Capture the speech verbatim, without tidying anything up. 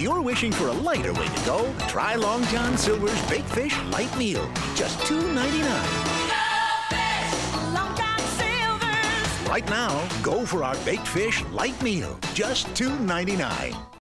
you're wishing for a lighter way to go, try Long John Silver's Baked Fish Light Meal. Just two ninety-nine. Go fish! Long John Silver's. Right now, go for our Baked Fish Light Meal. Just two ninety-nine.